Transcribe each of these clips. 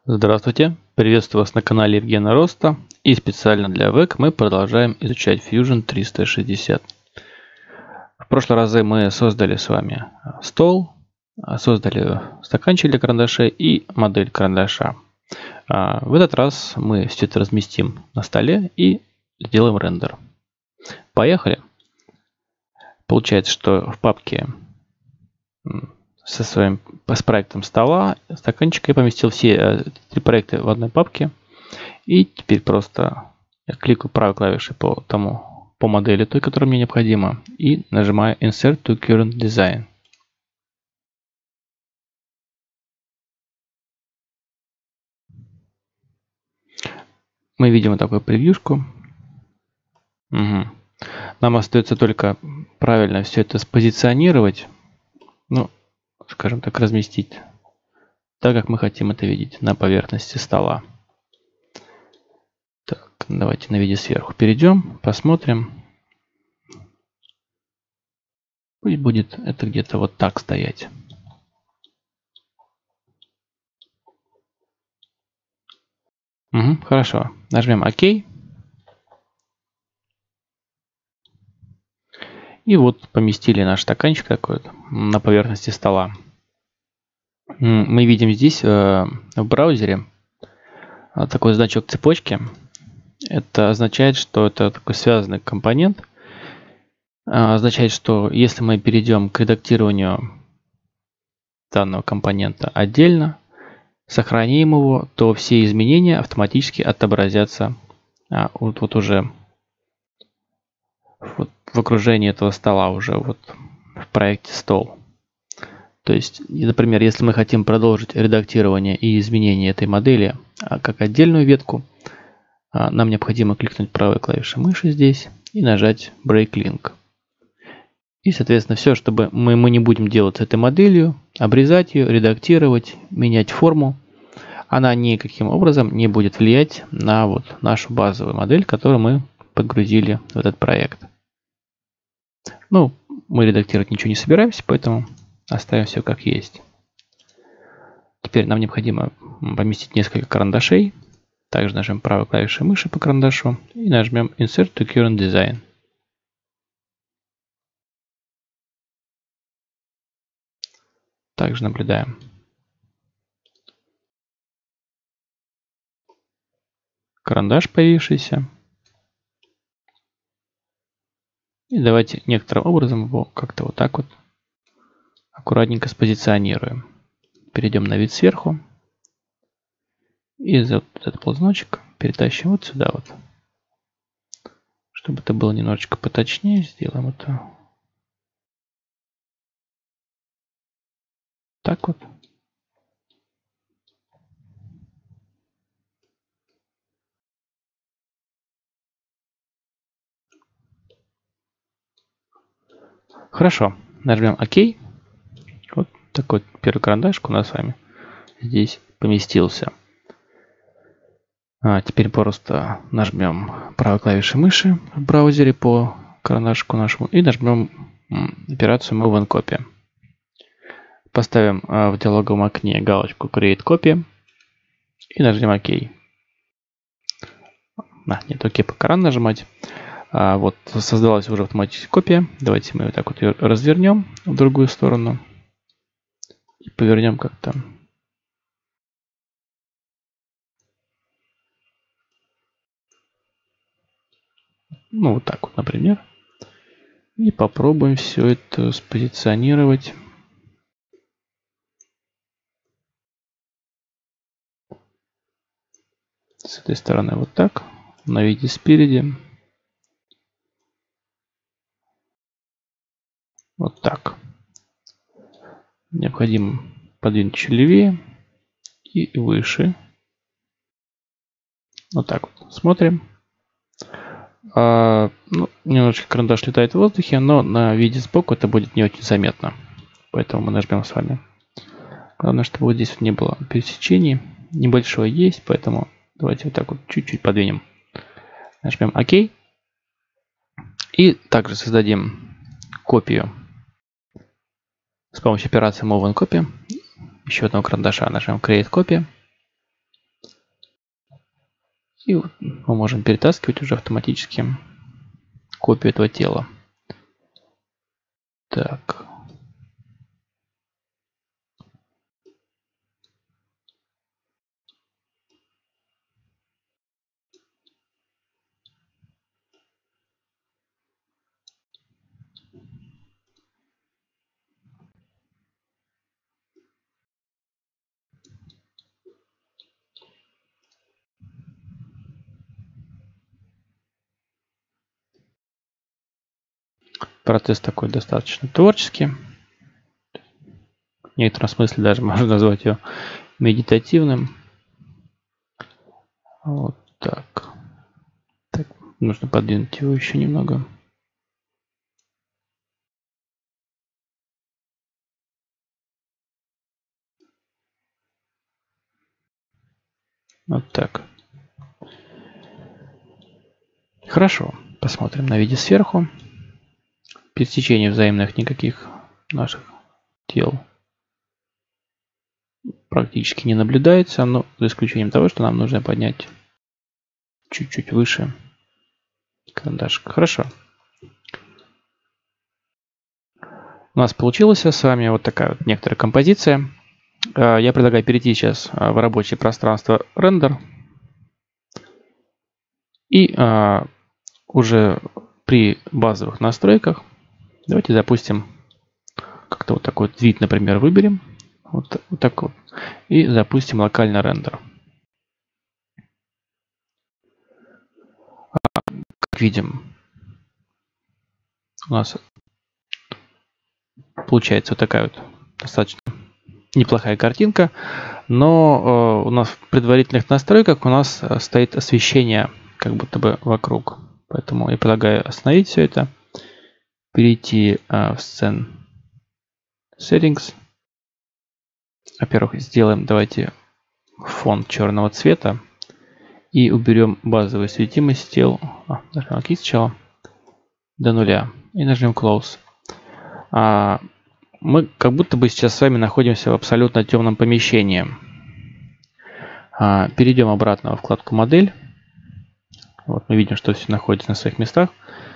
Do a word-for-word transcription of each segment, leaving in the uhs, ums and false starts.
Здравствуйте! Приветствую вас на канале Евгена Роста, и специально для вэ ка мы продолжаем изучать Fusion триста шестьдесят. В прошлый раз мы создали с вами стол, создали стаканчик для карандашей и модель карандаша. В этот раз мы все это разместим на столе и сделаем рендер. Поехали! Получается, что в папке со своим с проектом стола, стаканчика я поместил все три проекта в одной папке. И теперь просто я кликаю правой клавишей по тому по модели той, которая мне необходима, и нажимаю Insert to Current Design. Мы видим вот такую превьюшку. Угу. Нам остается только правильно все это спозиционировать. Ну, скажем так, разместить так, как мы хотим это видеть на поверхности стола. Так, давайте на виде сверху перейдем, посмотрим. Пусть будет это где-то вот так стоять. Угу, хорошо. Нажмем ОК. И вот поместили наш стаканчик такой вот на поверхности стола. Мы видим здесь в браузере такой значок цепочки. Это означает, что это такой связанный компонент. Означает, что если мы перейдем к редактированию данного компонента отдельно, сохраним его, то все изменения автоматически отобразятся вот, вот уже вот в окружении этого стола, уже вот в проекте стол. То есть, например, если мы хотим продолжить редактирование и изменение этой модели как отдельную ветку, нам необходимо кликнуть правой клавишей мыши здесь и нажать Break Link. И, соответственно, все, чтобы мы, мы не будем делать с этой моделью, обрезать ее, редактировать, менять форму, она никаким образом не будет влиять на вот нашу базовую модель, которую мы подгрузили в этот проект. Ну, мы редактировать ничего не собираемся, поэтому оставим все как есть. Теперь нам необходимо поместить несколько карандашей. Также нажмем правой клавишей мыши по карандашу и нажмем Insert to Current Design. Также наблюдаем. Карандаш появившийся. И давайте некоторым образом его как-то вот так вот аккуратненько спозиционируем. Перейдем на вид сверху. И за вот этот ползуночек перетащим вот сюда вот. Чтобы это было немножечко поточнее, сделаем это так вот. Хорошо. Нажмем ОК. Вот такой первый карандашик у нас с вами здесь поместился. А теперь просто нажмем правой клавишей мыши в браузере по карандашику нашему и нажмем операцию Move and Copy. Поставим в диалоговом окне галочку Create Copy и нажмем ОК. А, нет, ОК пока рано нажимать. А, вот создалась уже автоматическая копия. Давайте мы вот так вот ее развернем в другую сторону и повернем как-то. Ну, вот так вот, например. И попробуем все это спозиционировать. С этой стороны вот так. На виде спереди. Вот так. Необходимо подвинуть чуть левее и выше. Вот так вот. Смотрим. А, ну, немножечко карандаш летает в воздухе, но на виде сбоку это будет не очень заметно. Поэтому мы нажмем с вами. Главное, чтобы вот здесь вот не было пересечений. Небольшое есть, поэтому давайте вот так вот чуть-чуть подвинем. Нажмем ОК. И также создадим копию с помощью операции Move and Copy. Еще одного карандаша нажмем Create Copy. И вот мы можем перетаскивать уже автоматически копию этого тела. Так. Процесс такой достаточно творческий. В некотором смысле даже можно назвать его медитативным. Вот так. Так, нужно подвинуть его еще немного. Вот так. Хорошо. Посмотрим на виде сверху. Пересечений взаимных никаких наших тел практически не наблюдается, но за исключением того, что нам нужно поднять чуть-чуть выше карандашик. Хорошо. У нас получилась с вами вот такая вот некоторая композиция. Я предлагаю перейти сейчас в рабочее пространство рендер. И а, уже при базовых настройках давайте запустим как-то вот такой вот вид, например, выберем. Вот, вот так вот. И запустим локальный рендер. Как видим, у нас получается вот такая вот достаточно неплохая картинка. Но э, у нас в предварительных настройках у нас стоит освещение как будто бы вокруг. Поэтому я предлагаю остановить все это. Перейти э, в Scene Settings. Во-первых, сделаем, давайте, фон черного цвета. И уберем базовую светимость тел. А, нажмем ОК сначала. До нуля. И нажмем Close. А, мы как будто бы сейчас с вами находимся в абсолютно темном помещении. А, перейдем обратно во вкладку Модель. Вот мы видим, что все находится на своих местах.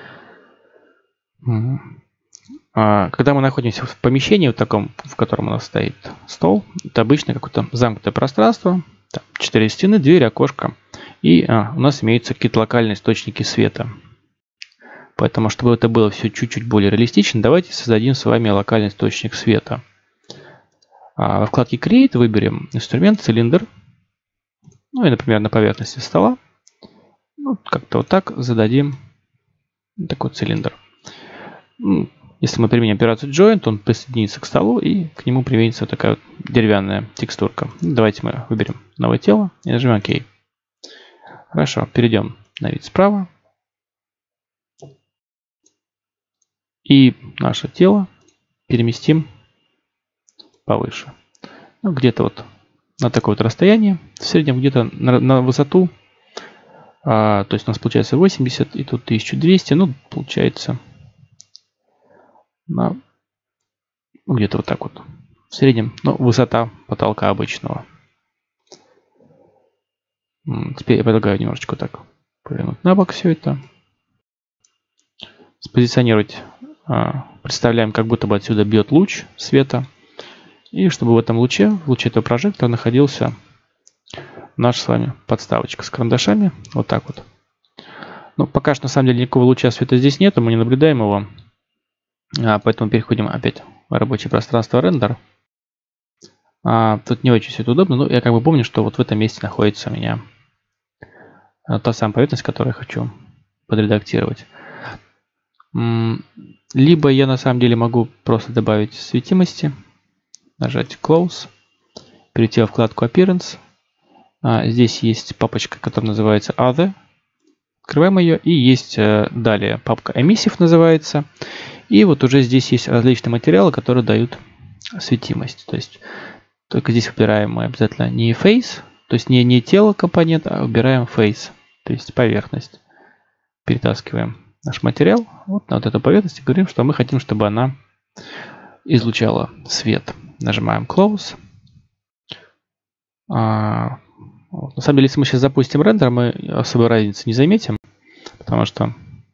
Когда мы находимся в помещении, в таком, в котором у нас стоит стол, это обычно какое-то замкнутое пространство. Там четыре стены, дверь, окошко. И а, у нас имеются какие-то локальные источники света. Поэтому, чтобы это было все чуть-чуть более реалистично, давайте создадим с вами локальный источник света. А, во вкладке Create выберем инструмент, цилиндр. Ну и, например, на поверхности стола. Ну, как-то вот так зададим такой цилиндр. Если мы применим операцию Joint, он присоединится к столу и к нему применится вот такая вот деревянная текстурка. Давайте мы выберем новое тело и нажмем ОК. Хорошо, перейдем на вид справа. И наше тело переместим повыше. Ну, где-то вот на такое вот расстояние. В среднем где-то на, на высоту. А, то есть у нас получается восемьдесят и тут тысяча двести. Ну, получается на ну, где-то вот так вот. В среднем, ну, высота потолка обычного. Теперь я предлагаю немножечко так повернуть на бок все это. Спозиционировать. Представляем, как будто бы отсюда бьет луч света. И чтобы в этом луче, в луче этого прожектора находился наш с вами подставочка с карандашами. Вот так вот. Но пока что на самом деле никакого луча света здесь нет, мы не наблюдаем его. А, поэтому переходим опять в рабочее пространство рендер. А, тут не очень все это удобно, но я как бы помню, что вот в этом месте находится у меня та самая поверхность, которую я хочу подредактировать. Либо я на самом деле могу просто добавить светимости, нажать Close, перейти во вкладку Appearance. А, здесь есть папочка, которая называется Other. Открываем ее, и есть далее папка Emissive называется. И вот уже здесь есть различные материалы, которые дают светимость. То есть только здесь выбираем мы обязательно не Face, то есть не, не тело компонент, а выбираем Face, то есть поверхность. Перетаскиваем наш материал вот на вот эту поверхность и говорим, что мы хотим, чтобы она излучала свет. Нажимаем Close. А, вот, На самом деле, если мы сейчас запустим рендер, мы особой разницы не заметим, потому что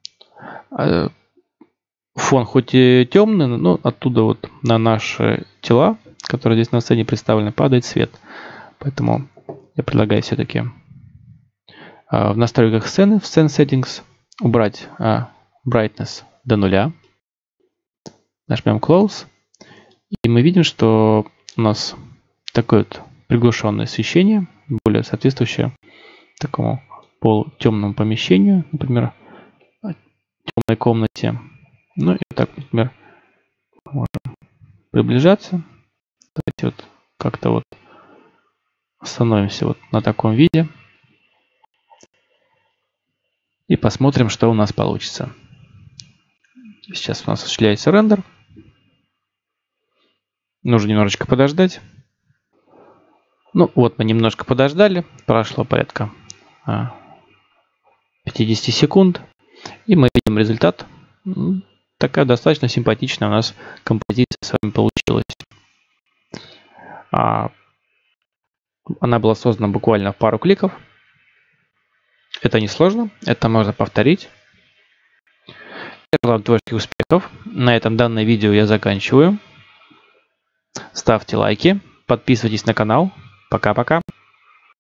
фон хоть и темный, но оттуда вот на наши тела, которые здесь на сцене представлены, падает свет. Поэтому я предлагаю все-таки в настройках сцены, в Scene Settings, убрать Brightness до нуля. Нажмем Close. И мы видим, что у нас такое вот приглушенное освещение, более соответствующее такому полутемному помещению, например, темной комнате. Ну и так, например, можем приближаться. Давайте вот как-то вот остановимся вот на таком виде. И посмотрим, что у нас получится. Сейчас у нас осуществляется рендер. Нужно немножечко подождать. Ну вот мы немножко подождали. Прошло порядка пятьдесят секунд. И мы видим результат. Такая достаточно симпатичная у нас композиция с вами получилась. Она была создана буквально в пару кликов. Это несложно. Это можно повторить. Я желаю вам творческих успехов. На этом данное видео я заканчиваю. Ставьте лайки. Подписывайтесь на канал. Пока-пока.